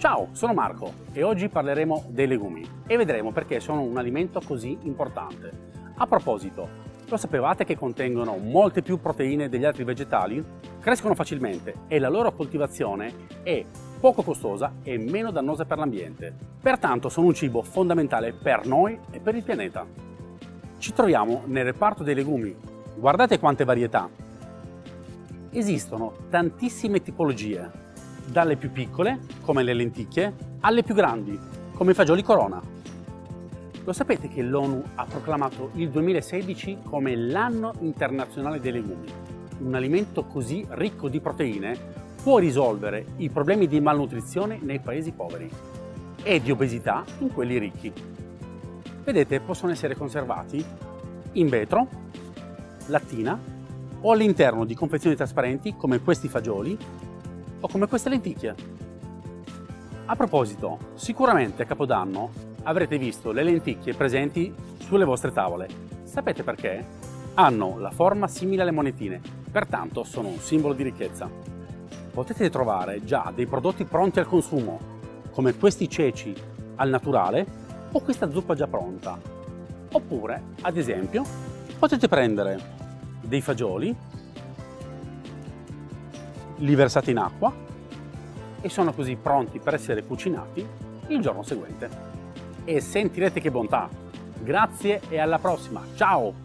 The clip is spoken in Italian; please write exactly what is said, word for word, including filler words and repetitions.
Ciao, sono Marco e oggi parleremo dei legumi e vedremo perché sono un alimento così importante. A proposito, lo sapevate che contengono molte più proteine degli altri vegetali? Crescono facilmente e la loro coltivazione è poco costosa e meno dannosa per l'ambiente. Pertanto sono un cibo fondamentale per noi e per il pianeta. Ci troviamo nel reparto dei legumi. Guardate quante varietà! Esistono tantissime tipologie, dalle più piccole, come le lenticchie, alle più grandi, come i fagioli corona. Lo sapete che l'ONU ha proclamato il duemilasedici come l'anno internazionale dei legumi? Un alimento così ricco di proteine può risolvere i problemi di malnutrizione nei paesi poveri e di obesità in quelli ricchi. Vedete, possono essere conservati in vetro, lattina o all'interno di confezioni trasparenti come questi fagioli o come queste lenticchie. A proposito, sicuramente a Capodanno avrete visto le lenticchie presenti sulle vostre tavole. Sapete perché? Hanno la forma simile alle monetine, pertanto sono un simbolo di ricchezza. Potete trovare già dei prodotti pronti al consumo, come questi ceci al naturale o questa zuppa già pronta. Oppure, ad esempio, potete prendere dei fagioli, li versate in acqua e sono così pronti per essere cucinati il giorno seguente. E sentirete che bontà! Grazie e alla prossima! Ciao!